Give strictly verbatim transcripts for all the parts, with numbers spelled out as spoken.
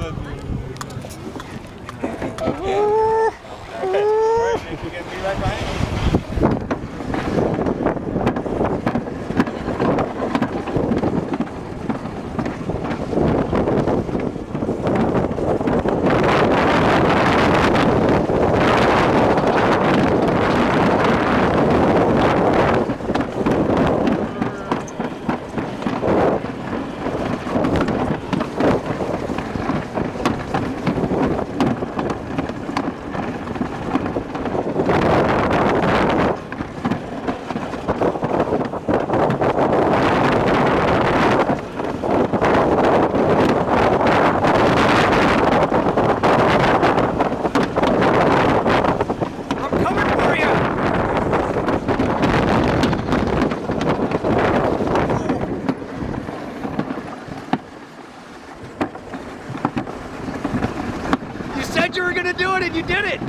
You get me right behind you. You were gonna do it and you did it!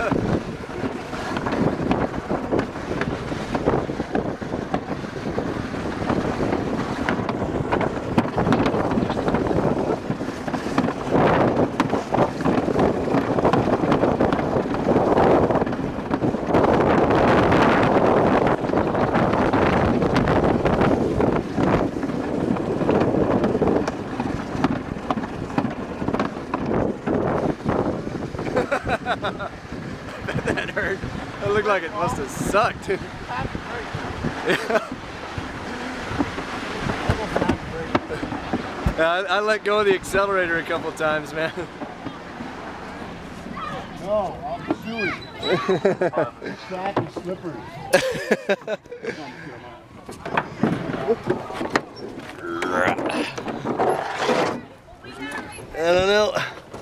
That hurt. That looked like it must have sucked. Yeah. I, I let go of the accelerator a couple times, man. No, I'm chewy. Track and slippery. I don't know.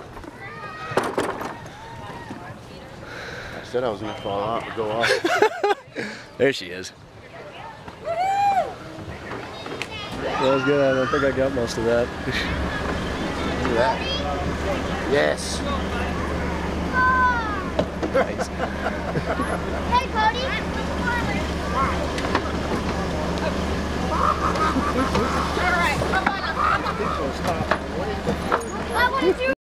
I said I was gonna fall out or go off. There she is. That was good. I don't think I got most of that. Look at that. Yes. Right. Hey, Cody. All right, come on. What did you